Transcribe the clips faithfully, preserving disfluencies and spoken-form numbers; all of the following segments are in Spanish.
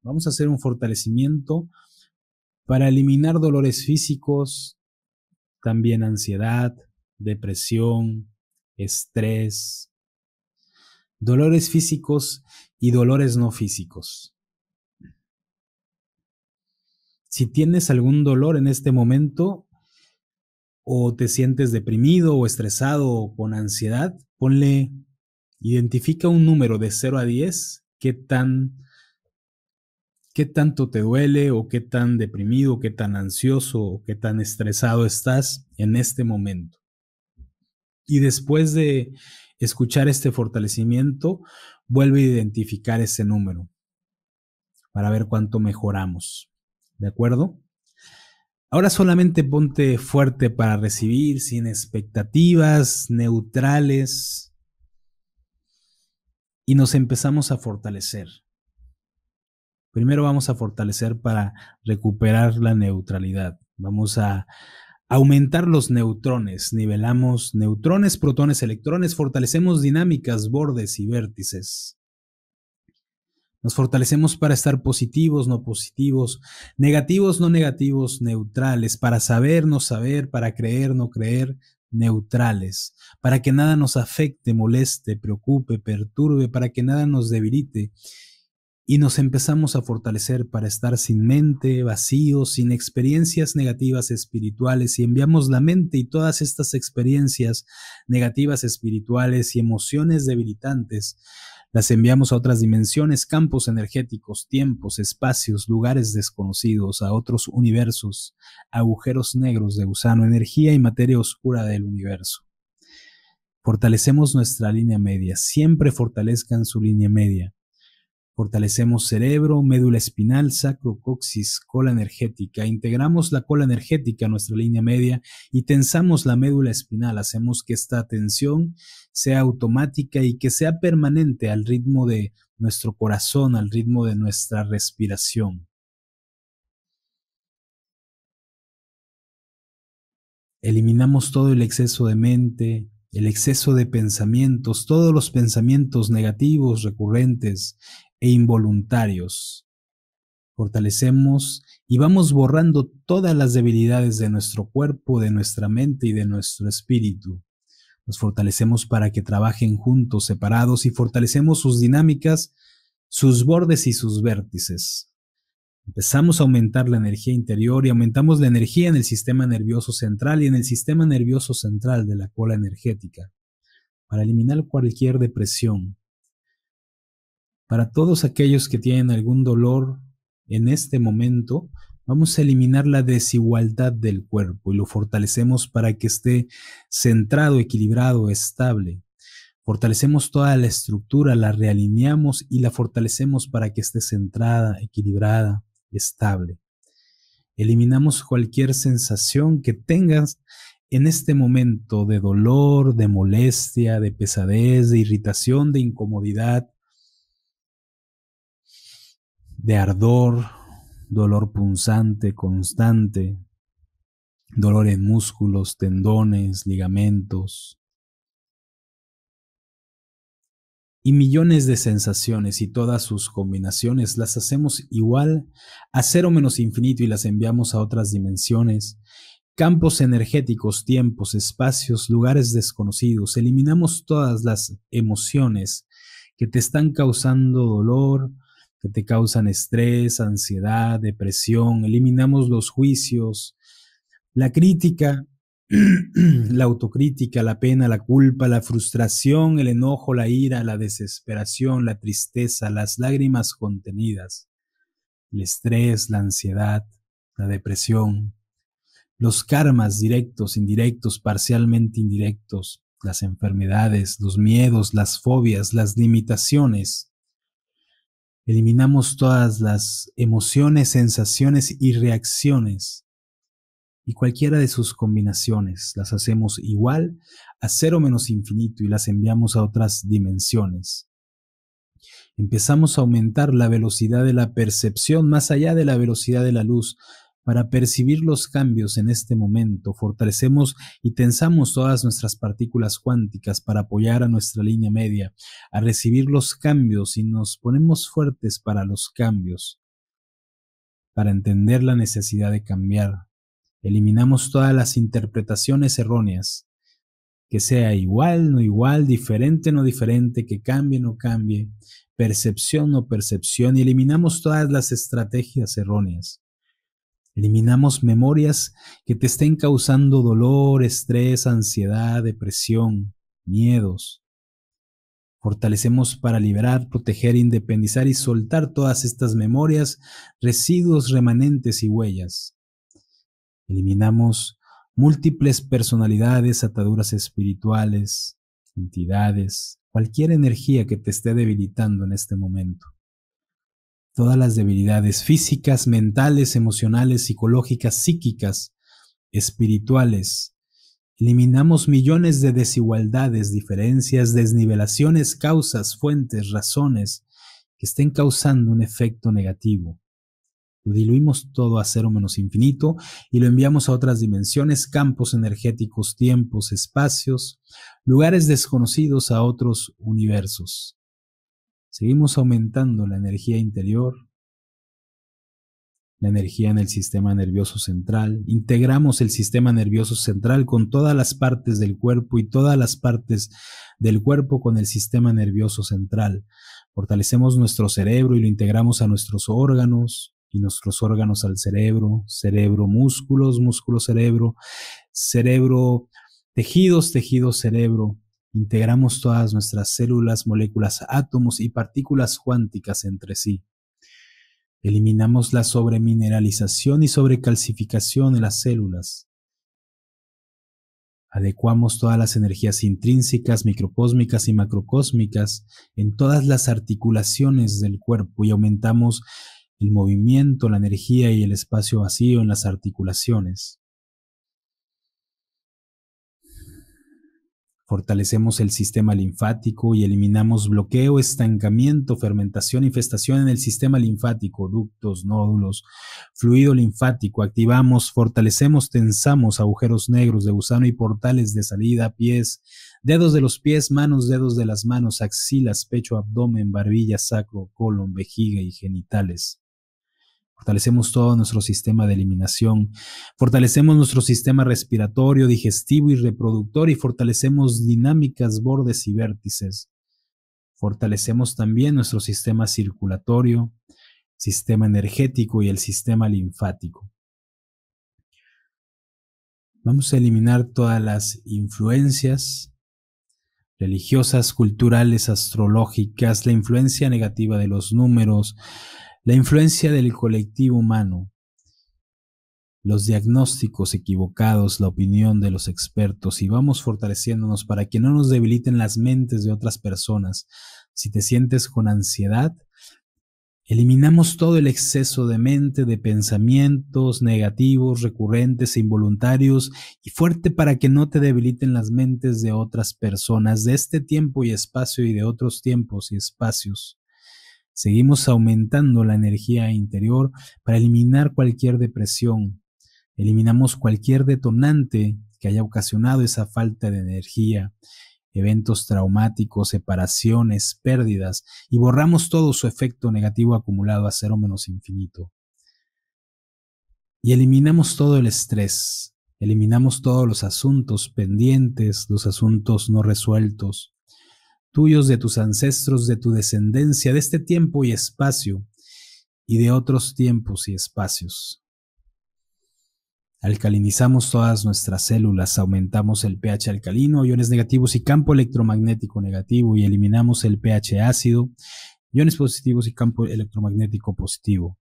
Vamos a hacer un fortalecimiento para eliminar dolores físicos, también ansiedad, depresión, estrés, dolores físicos y dolores no físicos. Si tienes algún dolor en este momento o te sientes deprimido o estresado o con ansiedad, ponle, identifica un número de cero a diez, qué tan, qué tanto te duele o qué tan deprimido, qué tan ansioso o qué tan estresado estás en este momento. Y después de escuchar este fortalecimiento, vuelve a identificar ese número para ver cuánto mejoramos. ¿De acuerdo? Ahora solamente ponte fuerte para recibir, sin expectativas, neutrales, y nos empezamos a fortalecer. Primero vamos a fortalecer para recuperar la neutralidad. Vamos a aumentar los neutrones, nivelamos neutrones, protones, electrones, fortalecemos dinámicas, bordes y vértices. Nos fortalecemos para estar positivos, no positivos, negativos, no negativos, neutrales, para saber, no saber, para creer, no creer, neutrales, para que nada nos afecte, moleste, preocupe, perturbe, para que nada nos debilite. Y nos empezamos a fortalecer para estar sin mente, vacíos, sin experiencias negativas espirituales, y enviamos la mente y todas estas experiencias negativas espirituales y emociones debilitantes, las enviamos a otras dimensiones, campos energéticos, tiempos, espacios, lugares desconocidos, a otros universos, agujeros negros de gusano, energía y materia oscura del universo. Fortalecemos nuestra línea media, siempre fortalezcan su línea media. Fortalecemos cerebro, médula espinal, sacro, coxis, cola energética. Integramos la cola energética a nuestra línea media y tensamos la médula espinal. Hacemos que esta tensión sea automática y que sea permanente al ritmo de nuestro corazón, al ritmo de nuestra respiración. Eliminamos todo el exceso de mente, el exceso de pensamientos, todos los pensamientos negativos, recurrentes e involuntarios. Fortalecemos y vamos borrando todas las debilidades de nuestro cuerpo, de nuestra mente y de nuestro espíritu. Nos fortalecemos para que trabajen juntos, separados, y fortalecemos sus dinámicas, sus bordes y sus vértices. Empezamos a aumentar la energía interior y aumentamos la energía en el sistema nervioso central y en el sistema nervioso central de la cola energética para eliminar cualquier depresión. Para todos aquellos que tienen algún dolor en este momento, vamos a eliminar la desigualdad del cuerpo y lo fortalecemos para que esté centrado, equilibrado, estable. Fortalecemos toda la estructura, la realineamos y la fortalecemos para que esté centrada, equilibrada, estable. Eliminamos cualquier sensación que tengas en este momento de dolor, de molestia, de pesadez, de irritación, de incomodidad, de ardor, dolor punzante, constante, dolor en músculos, tendones, ligamentos, y millones de sensaciones, y todas sus combinaciones las hacemos igual a cero menos infinito y las enviamos a otras dimensiones, campos energéticos, tiempos, espacios, lugares desconocidos. Eliminamos todas las emociones que te están causando dolor, que te causan estrés, ansiedad, depresión. Eliminamos los juicios, la crítica, la autocrítica, la pena, la culpa, la frustración, el enojo, la ira, la desesperación, la tristeza, las lágrimas contenidas, el estrés, la ansiedad, la depresión, los karmas directos, indirectos, parcialmente indirectos, las enfermedades, los miedos, las fobias, las limitaciones. Eliminamos todas las emociones, sensaciones y reacciones, y cualquiera de sus combinaciones las hacemos igual a cero menos infinito y las enviamos a otras dimensiones. Empezamos a aumentar la velocidad de la percepción más allá de la velocidad de la luz para percibir los cambios en este momento. Fortalecemos y tensamos todas nuestras partículas cuánticas para apoyar a nuestra línea media, a recibir los cambios, y nos ponemos fuertes para los cambios. para entender la necesidad de cambiar. Eliminamos todas las interpretaciones erróneas, que sea igual, no igual, diferente, no diferente, que cambie, no cambie, percepción, no percepción, y eliminamos todas las estrategias erróneas. Eliminamos memorias que te estén causando dolor, estrés, ansiedad, depresión, miedos. Fortalecemos para liberar, proteger, independizar y soltar todas estas memorias, residuos, remanentes y huellas. Eliminamos múltiples personalidades, ataduras espirituales, entidades, cualquier energía que te esté debilitando en este momento. Todas las debilidades físicas, mentales, emocionales, psicológicas, psíquicas, espirituales. Eliminamos millones de desigualdades, diferencias, desnivelaciones, causas, fuentes, razones que estén causando un efecto negativo. Lo diluimos todo a cero menos infinito y lo enviamos a otras dimensiones, campos energéticos, tiempos, espacios, lugares desconocidos, a otros universos. Seguimos aumentando la energía interior, la energía en el sistema nervioso central. Integramos el sistema nervioso central con todas las partes del cuerpo y todas las partes del cuerpo con el sistema nervioso central. Fortalecemos nuestro cerebro y lo integramos a nuestros órganos, y nuestros órganos al cerebro, cerebro, músculos, músculo, cerebro, cerebro, tejidos, tejidos, cerebro. Integramos todas nuestras células, moléculas, átomos y partículas cuánticas entre sí. Eliminamos la sobremineralización y sobrecalcificación en las células. Adecuamos todas las energías intrínsecas, microcósmicas y macrocósmicas en todas las articulaciones del cuerpo y aumentamos el movimiento, la energía y el espacio vacío en las articulaciones. Fortalecemos el sistema linfático y eliminamos bloqueo, estancamiento, fermentación, infestación en el sistema linfático, ductos, nódulos, fluido linfático. Activamos, fortalecemos, tensamos agujeros negros de gusano y portales de salida, pies, dedos de los pies, manos, dedos de las manos, axilas, pecho, abdomen, barbilla, sacro, colon, vejiga y genitales. Fortalecemos todo nuestro sistema de eliminación, fortalecemos nuestro sistema respiratorio, digestivo y reproductor y fortalecemos dinámicas, bordes y vértices. Fortalecemos también nuestro sistema circulatorio, sistema energético y el sistema linfático. Vamos a eliminar todas las influencias religiosas, culturales, astrológicas, la influencia negativa de los números, la influencia del colectivo humano, los diagnósticos equivocados, la opinión de los expertos, y vamos fortaleciéndonos para que no nos debiliten las mentes de otras personas. Si te sientes con ansiedad, eliminamos todo el exceso de mente, de pensamientos negativos, recurrentes e involuntarios, y fuerte para que no te debiliten las mentes de otras personas de este tiempo y espacio y de otros tiempos y espacios. Seguimos aumentando la energía interior para eliminar cualquier depresión. Eliminamos cualquier detonante que haya ocasionado esa falta de energía, eventos traumáticos, separaciones, pérdidas, y borramos todo su efecto negativo acumulado a cero menos infinito. Y eliminamos todo el estrés, eliminamos todos los asuntos pendientes, los asuntos no resueltos, tuyos, de tus ancestros, de tu descendencia, de este tiempo y espacio, y de otros tiempos y espacios. Alcalinizamos todas nuestras células, aumentamos el pH alcalino, iones negativos y campo electromagnético negativo, y eliminamos el pH ácido, iones positivos y campo electromagnético positivo.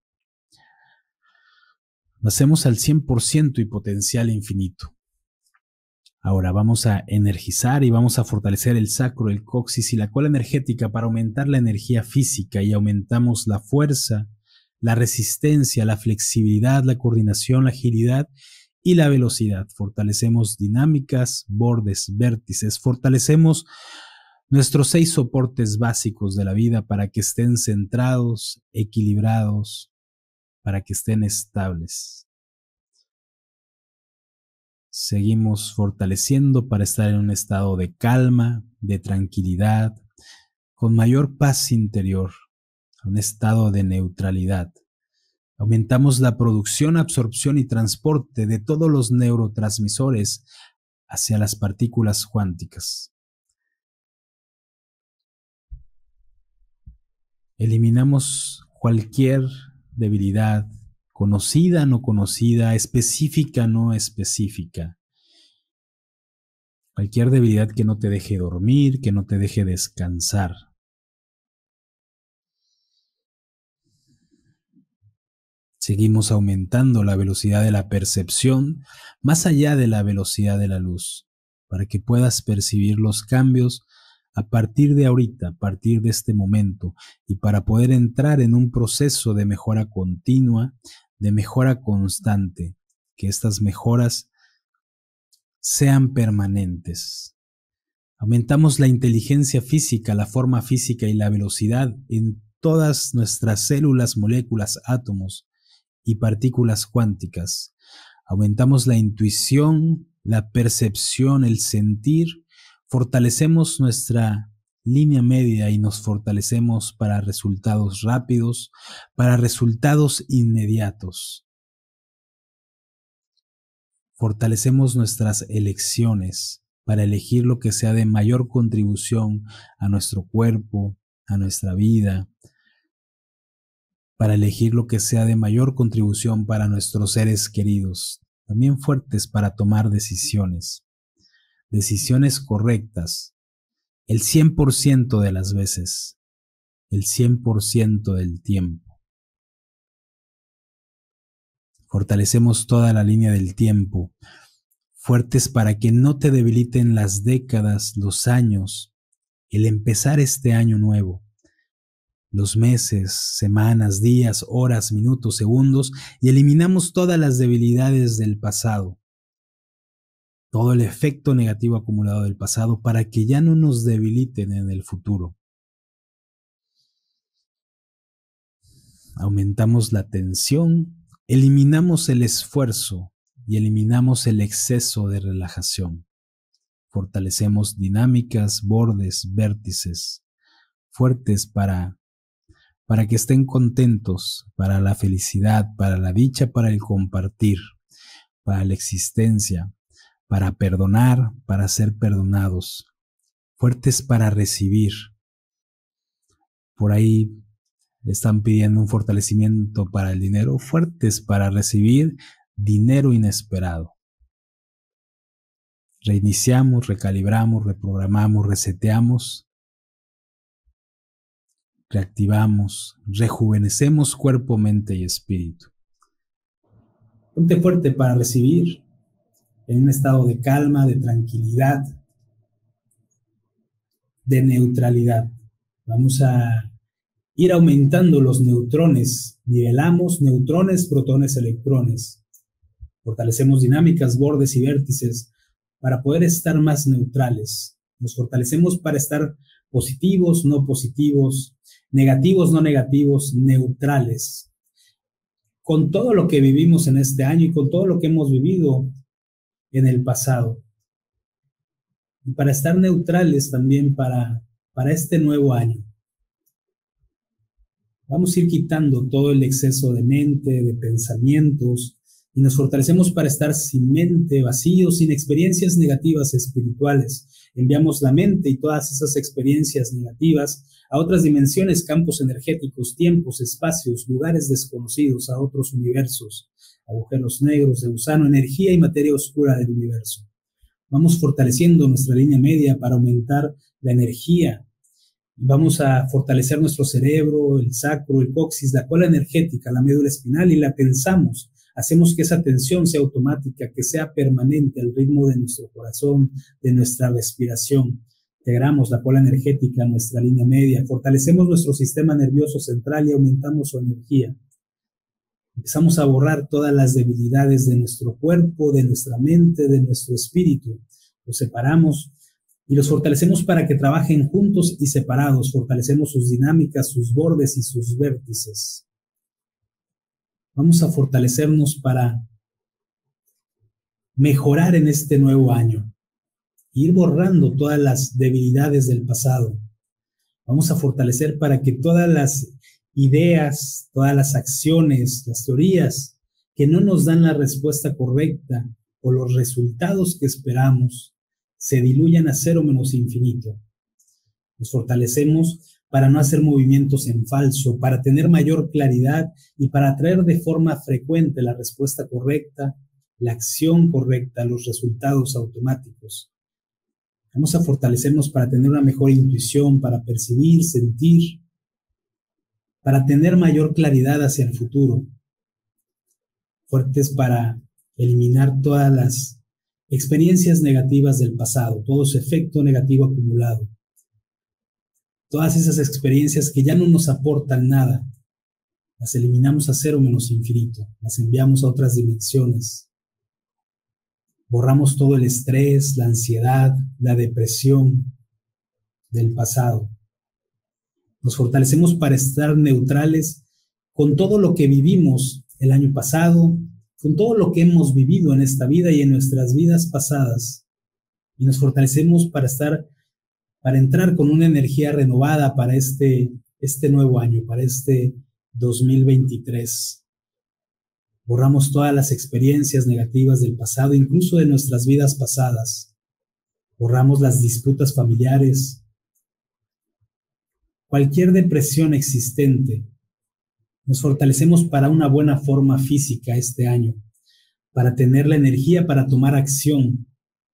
Lo hacemos al cien por ciento y potencial infinito. Ahora vamos a energizar y vamos a fortalecer el sacro, el coxis y la cola energética para aumentar la energía física, y aumentamos la fuerza, la resistencia, la flexibilidad, la coordinación, la agilidad y la velocidad. Fortalecemos dinámicas, bordes, vértices. Fortalecemos nuestros seis soportes básicos de la vida para que estén centrados, equilibrados, para que estén estables. Seguimos fortaleciendo para estar en un estado de calma, de tranquilidad, con mayor paz interior, un estado de neutralidad. Aumentamos la producción, absorción y transporte de todos los neurotransmisores hacia las partículas cuánticas. Eliminamos cualquier debilidad, conocida, no conocida, específica, no específica. Cualquier debilidad que no te deje dormir, que no te deje descansar. Seguimos aumentando la velocidad de la percepción más allá de la velocidad de la luz, para que puedas percibir los cambios a partir de ahorita, a partir de este momento, y para poder entrar en un proceso de mejora continua, de mejora constante, que estas mejoras sean permanentes. Aumentamos la inteligencia física, la forma física y la velocidad en todas nuestras células, moléculas, átomos y partículas cuánticas. Aumentamos la intuición, la percepción, el sentir. Fortalecemos nuestra línea media y nos fortalecemos para resultados rápidos, para resultados inmediatos. Fortalecemos nuestras elecciones para elegir lo que sea de mayor contribución a nuestro cuerpo, a nuestra vida, para elegir lo que sea de mayor contribución para nuestros seres queridos, también fuertes para tomar decisiones, decisiones correctas, el cien por ciento de las veces, el cien por ciento del tiempo. Fortalecemos toda la línea del tiempo, fuertes para que no te debiliten las décadas, los años, el empezar este año nuevo, los meses, semanas, días, horas, minutos, segundos, y eliminamos todas las debilidades del pasado, todo el efecto negativo acumulado del pasado para que ya no nos debiliten en el futuro. Aumentamos la tensión, eliminamos el esfuerzo y eliminamos el exceso de relajación. Fortalecemos dinámicas, bordes, vértices, fuertes para, para que estén contentos, para la felicidad, para la dicha, para el compartir, para la existencia, para perdonar, para ser perdonados, fuertes para recibir. Por ahí están pidiendo un fortalecimiento para el dinero, fuertes para recibir dinero inesperado. Reiniciamos, recalibramos, reprogramamos, reseteamos, reactivamos, rejuvenecemos cuerpo, mente y espíritu. Ponte fuerte para recibir en un estado de calma, de tranquilidad, de neutralidad. Vamos a ir aumentando los neutrones, nivelamos neutrones, protones, electrones. Fortalecemos dinámicas, bordes y vértices para poder estar más neutrales. Nos fortalecemos para estar positivos, no positivos, negativos, no negativos, neutrales. Con todo lo que vivimos en este año y con todo lo que hemos vivido en el pasado. Y para estar neutrales también para, para este nuevo año. Vamos a ir quitando todo el exceso de mente, de pensamientos, y nos fortalecemos para estar sin mente, vacíos, sin experiencias negativas espirituales. Enviamos la mente y todas esas experiencias negativas a otras dimensiones, campos energéticos, tiempos, espacios, lugares desconocidos, a otros universos, agujeros negros de gusano, energía y materia oscura del universo. Vamos fortaleciendo nuestra línea media para aumentar la energía. Vamos a fortalecer nuestro cerebro, el sacro, el coxis, la cola energética, la médula espinal y la tensamos. Hacemos que esa tensión sea automática, que sea permanente, el ritmo de nuestro corazón, de nuestra respiración. Integramos la cola energética, nuestra línea media, fortalecemos nuestro sistema nervioso central y aumentamos su energía. Empezamos a borrar todas las debilidades de nuestro cuerpo, de nuestra mente, de nuestro espíritu. Los separamos y los fortalecemos para que trabajen juntos y separados. Fortalecemos sus dinámicas, sus bordes y sus vértices. Vamos a fortalecernos para mejorar en este nuevo año. Ir borrando todas las debilidades del pasado. Vamos a fortalecer para que todas las ideas, todas las acciones, las teorías que no nos dan la respuesta correcta o los resultados que esperamos se diluyan a cero menos infinito. Nos fortalecemos para no hacer movimientos en falso, para tener mayor claridad y para traer de forma frecuente la respuesta correcta, la acción correcta, los resultados automáticos. Vamos a fortalecernos para tener una mejor intuición, para percibir, sentir, para tener mayor claridad hacia el futuro. Fuertes para eliminar todas las experiencias negativas del pasado, todo ese efecto negativo acumulado. Todas esas experiencias que ya no nos aportan nada, las eliminamos a cero menos infinito, las enviamos a otras dimensiones. Borramos todo el estrés, la ansiedad, la depresión del pasado. Nos fortalecemos para estar neutrales con todo lo que vivimos el año pasado, con todo lo que hemos vivido en esta vida y en nuestras vidas pasadas. Y nos fortalecemos para estar, para entrar con una energía renovada para este, este nuevo año, para este dos mil veintitrés. Borramos todas las experiencias negativas del pasado, incluso de nuestras vidas pasadas. Borramos las disputas familiares, cualquier depresión existente. Nos fortalecemos para una buena forma física este año, para tener la energía para tomar acción.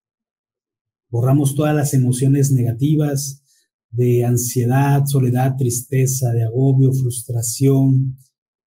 Borramos todas las emociones negativas de ansiedad, soledad, tristeza, de agobio, frustración,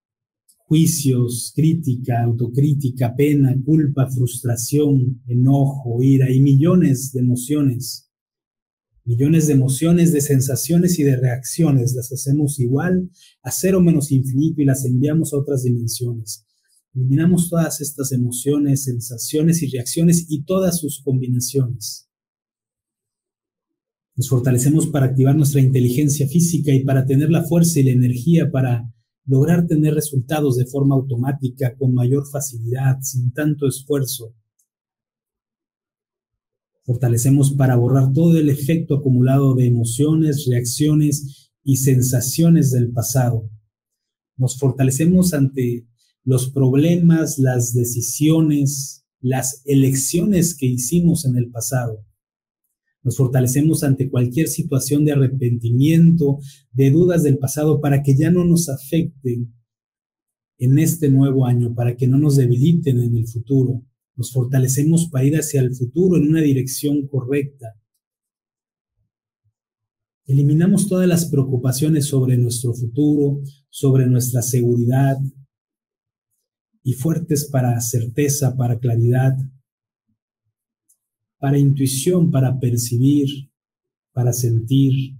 juicios, crítica, autocrítica, pena, culpa, frustración, enojo, ira y millones de emociones. Millones de emociones, de sensaciones y de reacciones. Las hacemos igual a cero menos infinito y las enviamos a otras dimensiones. Eliminamos todas estas emociones, sensaciones y reacciones y todas sus combinaciones. Nos fortalecemos para activar nuestra inteligencia física y para tener la fuerza y la energía para lograr tener resultados de forma automática, con mayor facilidad, sin tanto esfuerzo. Fortalecemos para borrar todo el efecto acumulado de emociones, reacciones y sensaciones del pasado. Nos fortalecemos ante los problemas, las decisiones, las elecciones que hicimos en el pasado. Nos fortalecemos ante cualquier situación de arrepentimiento, de dudas del pasado, para que ya no nos afecten en este nuevo año, para que no nos debiliten en el futuro. Nos fortalecemos para ir hacia el futuro en una dirección correcta. Eliminamos todas las preocupaciones sobre nuestro futuro, sobre nuestra seguridad, y fuertes para certeza, para claridad, para intuición, para percibir, para sentir.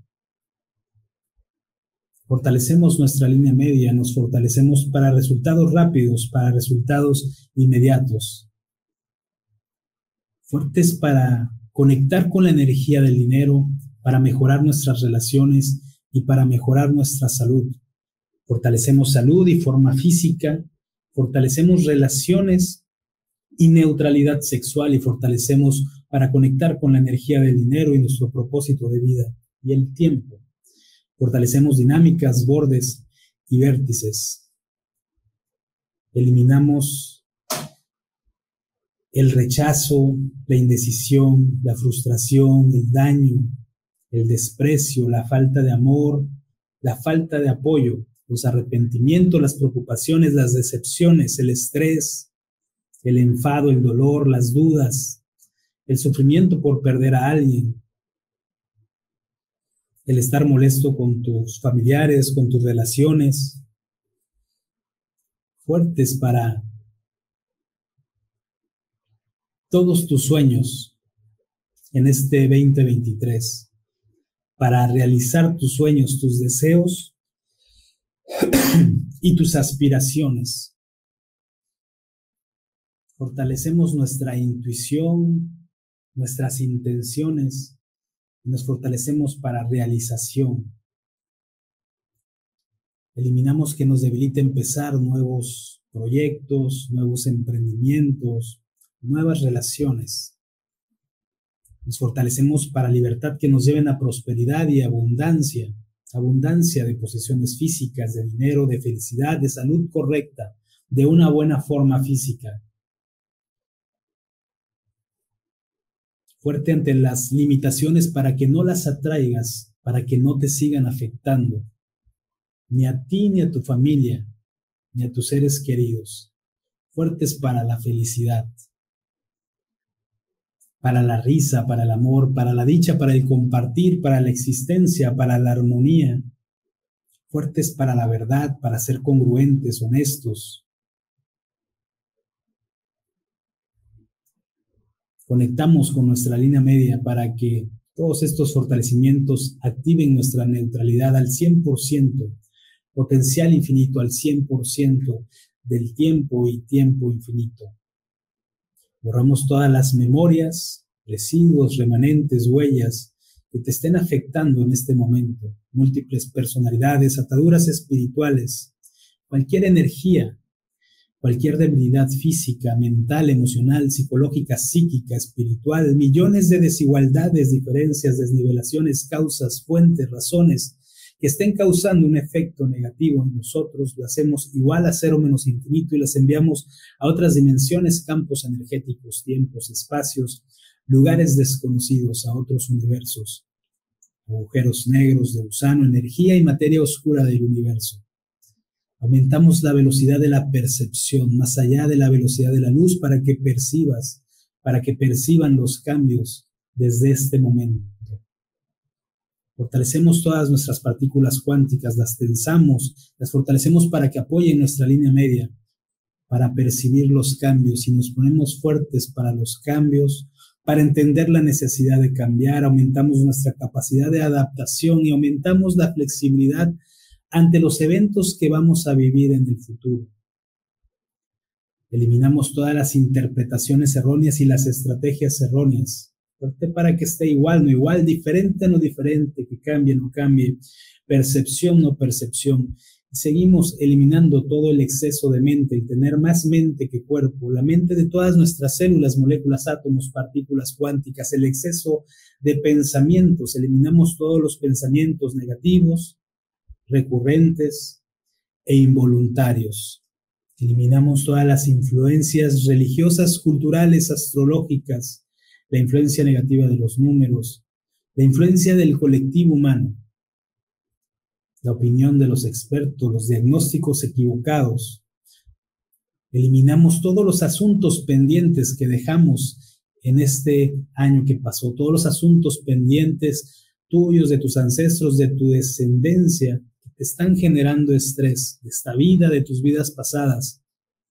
Fortalecemos nuestra línea media, nos fortalecemos para resultados rápidos, para resultados inmediatos. Fuertes para conectar con la energía del dinero, para mejorar nuestras relaciones y para mejorar nuestra salud. Fortalecemos salud y forma física, fortalecemos relaciones y neutralidad sexual y fortalecemos para conectar con la energía del dinero y nuestro propósito de vida y el tiempo. Fortalecemos dinámicas, bordes y vértices. Eliminamos el rechazo, la indecisión, la frustración, el daño, el desprecio, la falta de amor, la falta de apoyo, los arrepentimientos, las preocupaciones, las decepciones, el estrés, el enfado, el dolor, las dudas, el sufrimiento por perder a alguien, el estar molesto con tus familiares, con tus relaciones. Fuertes para todos tus sueños en este veinte veintitrés, para realizar tus sueños, tus deseos y tus aspiraciones. Fortalecemos nuestra intuición, nuestras intenciones y nos fortalecemos para realización. Eliminamos que nos debilite empezar nuevos proyectos, nuevos emprendimientos, nuevas relaciones. Nos fortalecemos para libertad que nos lleven a prosperidad y abundancia abundancia de posesiones físicas, de dinero, de felicidad, de salud correcta, de una buena forma física. Fuerte ante las limitaciones para que no las atraigas, para que no te sigan afectando, ni a ti, ni a tu familia, ni a tus seres queridos. Fuertes para la felicidad, para la risa, para el amor, para la dicha, para el compartir, para la existencia, para la armonía. Fuertes para la verdad, para ser congruentes, honestos. Conectamos con nuestra línea media para que todos estos fortalecimientos activen nuestra neutralidad al cien por ciento, potencial infinito al cien por ciento del tiempo y tiempo infinito. Borramos todas las memorias, residuos, remanentes, huellas que te estén afectando en este momento. Múltiples personalidades, ataduras espirituales, cualquier energía, cualquier debilidad física, mental, emocional, psicológica, psíquica, espiritual, millones de desigualdades, diferencias, desnivelaciones, causas, fuentes, razones que estén causando un efecto negativo en nosotros, lo hacemos igual a cero menos infinito y las enviamos a otras dimensiones, campos energéticos, tiempos, espacios, lugares desconocidos, a otros universos, agujeros negros de gusano, energía y materia oscura del universo. Aumentamos la velocidad de la percepción, más allá de la velocidad de la luz, para que percibas, para que perciban los cambios desde este momento. Fortalecemos todas nuestras partículas cuánticas, las tensamos, las fortalecemos para que apoyen nuestra línea media, para percibir los cambios, y nos ponemos fuertes para los cambios, para entender la necesidad de cambiar. Aumentamos nuestra capacidad de adaptación y aumentamos la flexibilidad ante los eventos que vamos a vivir en el futuro. Eliminamos todas las interpretaciones erróneas y las estrategias erróneas. Fuerte para que esté igual, no igual, diferente, no diferente, que cambie, no cambie, percepción, no percepción. Y seguimos eliminando todo el exceso de mente, y tener más mente que cuerpo, la mente de todas nuestras células, moléculas, átomos, partículas cuánticas, el exceso de pensamientos. Eliminamos todos los pensamientos negativos, recurrentes e involuntarios. Eliminamos todas las influencias religiosas, culturales, astrológicas, la influencia negativa de los números, la influencia del colectivo humano, la opinión de los expertos, los diagnósticos equivocados. Eliminamos todos los asuntos pendientes que dejamos en este año que pasó, todos los asuntos pendientes tuyos, de tus ancestros, de tu descendencia, que te están generando estrés, de esta vida, de tus vidas pasadas.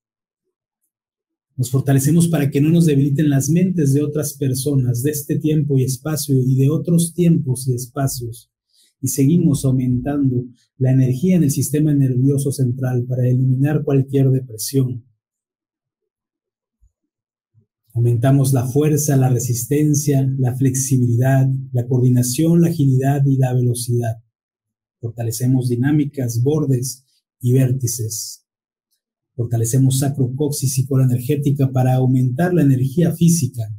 Nos fortalecemos para que no nos debiliten las mentes de otras personas, de este tiempo y espacio y de otros tiempos y espacios. Y seguimos aumentando la energía en el sistema nervioso central para eliminar cualquier depresión. Aumentamos la fuerza, la resistencia, la flexibilidad, la coordinación, la agilidad y la velocidad. Fortalecemos dinámicas, bordes y vértices. Fortalecemos sacro, coxis y cola energética para aumentar la energía física.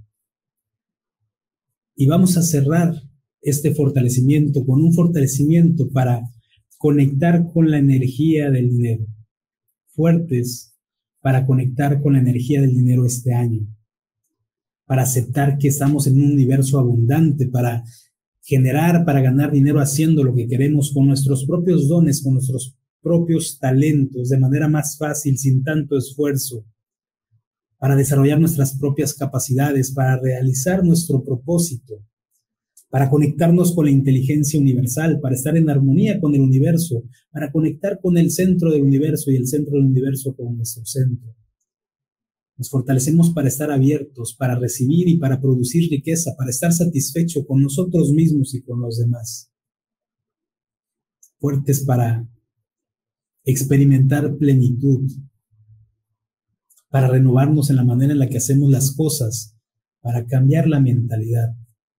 Y vamos a cerrar este fortalecimiento con un fortalecimiento para conectar con la energía del dinero. Fuertes para conectar con la energía del dinero este año. Para aceptar que estamos en un universo abundante, para generar, para ganar dinero haciendo lo que queremos con nuestros propios dones, con nuestros propios talentos, de manera más fácil, sin tanto esfuerzo, para desarrollar nuestras propias capacidades, para realizar nuestro propósito, para conectarnos con la inteligencia universal, para estar en armonía con el universo, para conectar con el centro del universo y el centro del universo con nuestro centro. Nos fortalecemos para estar abiertos, para recibir y para producir riqueza, para estar satisfecho con nosotros mismos y con los demás. Fuertes para experimentar plenitud, para renovarnos en la manera en la que hacemos las cosas, para cambiar la mentalidad,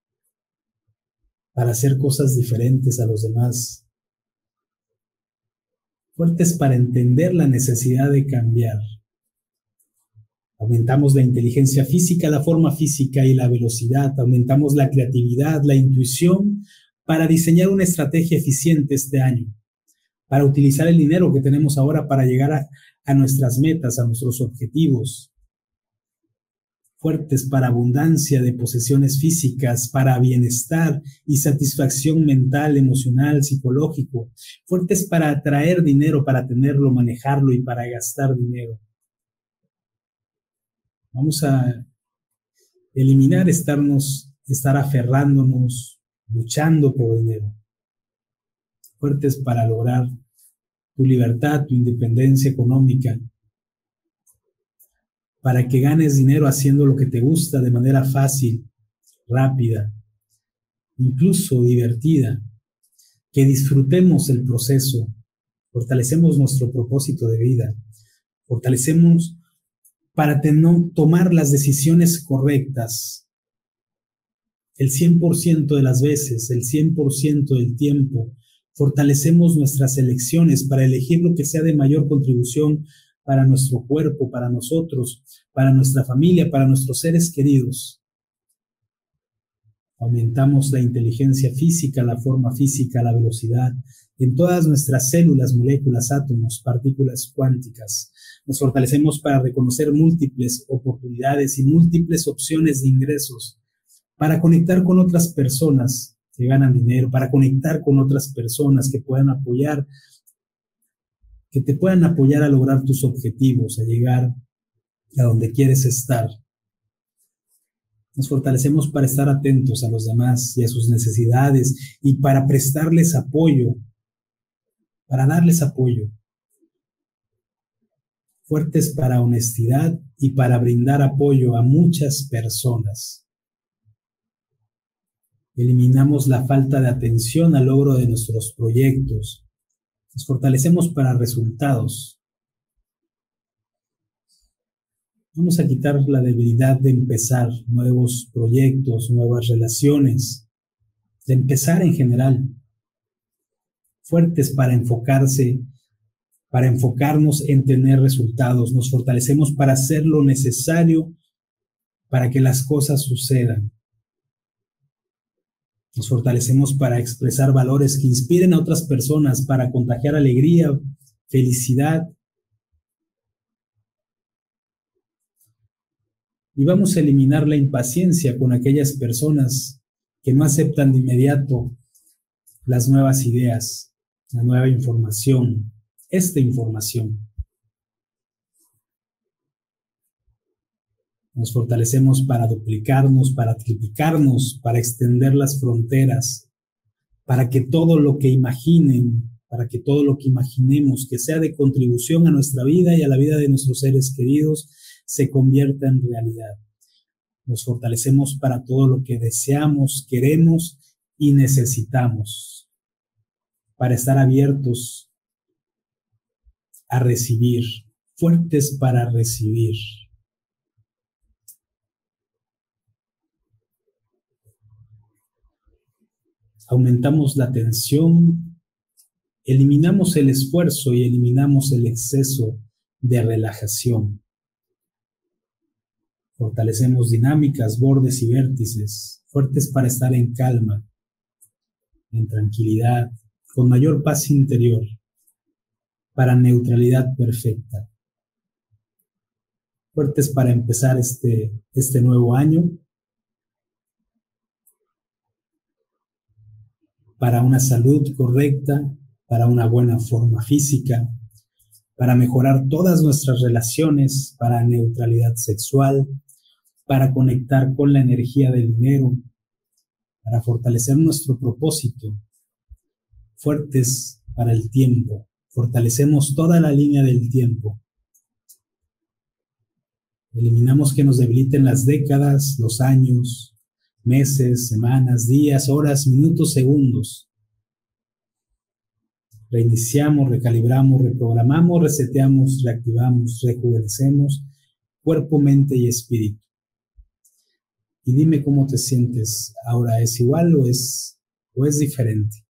para hacer cosas diferentes a los demás. Fuertes para entender la necesidad de cambiar. Aumentamos la inteligencia física, la forma física y la velocidad. Aumentamos la creatividad, la intuición, para diseñar una estrategia eficiente este año, para utilizar el dinero que tenemos ahora para llegar a, a nuestras metas, a nuestros objetivos. Fuertes para abundancia de posesiones físicas, para bienestar y satisfacción mental, emocional, psicológico. Fuertes para atraer dinero, para tenerlo, manejarlo y para gastar dinero. Vamos a eliminar estarnos, estar aferrándonos, luchando por dinero. Fuertes para lograr tu libertad, tu independencia económica, para que ganes dinero haciendo lo que te gusta de manera fácil, rápida, incluso divertida, que disfrutemos el proceso, fortalecemos nuestro propósito de vida, fortalecemos para tomar las decisiones correctas el cien por ciento de las veces, el cien por ciento del tiempo. Fortalecemos nuestras elecciones para elegir lo que sea de mayor contribución para nuestro cuerpo, para nosotros, para nuestra familia, para nuestros seres queridos. Aumentamos la inteligencia física, la forma física, la velocidad en todas nuestras células, moléculas, átomos, partículas cuánticas. Nos fortalecemos para reconocer múltiples oportunidades y múltiples opciones de ingresos, para conectar con otras personas que ganan dinero, para conectar con otras personas que puedan apoyar, que te puedan apoyar a lograr tus objetivos, a llegar a donde quieres estar. Nos fortalecemos para estar atentos a los demás y a sus necesidades y para prestarles apoyo, para darles apoyo. Fuertes para honestidad y para brindar apoyo a muchas personas. Eliminamos la falta de atención al logro de nuestros proyectos. Nos fortalecemos para resultados. Vamos a quitar la debilidad de empezar nuevos proyectos, nuevas relaciones, de empezar en general. Fuertes para enfocarse, para enfocarnos en tener resultados. Nos fortalecemos para hacer lo necesario para que las cosas sucedan. Nos fortalecemos para expresar valores que inspiren a otras personas, para contagiar alegría, felicidad. Y vamos a eliminar la impaciencia con aquellas personas que no aceptan de inmediato las nuevas ideas, la nueva información, esta información. Nos fortalecemos para duplicarnos, para triplicarnos, para extender las fronteras, para que todo lo que imaginen, para que todo lo que imaginemos que sea de contribución a nuestra vida y a la vida de nuestros seres queridos se convierta en realidad. Nos fortalecemos para todo lo que deseamos, queremos y necesitamos, para estar abiertos a recibir, fuertes para recibir. Aumentamos la tensión, eliminamos el esfuerzo y eliminamos el exceso de relajación. Fortalecemos dinámicas, bordes y vértices, fuertes para estar en calma, en tranquilidad, con mayor paz interior, para neutralidad perfecta. Fuertes para empezar este, este nuevo año, para una salud correcta, para una buena forma física, para mejorar todas nuestras relaciones, para neutralidad sexual, para conectar con la energía del dinero, para fortalecer nuestro propósito, fuertes para el tiempo. Fortalecemos toda la línea del tiempo. Eliminamos que nos debiliten las décadas, los años, meses, semanas, días, horas, minutos, segundos. Reiniciamos, recalibramos, reprogramamos, reseteamos, reactivamos, rejuvenecemos cuerpo, mente y espíritu. Y dime cómo te sientes ahora. ¿Es igual o es, o es diferente?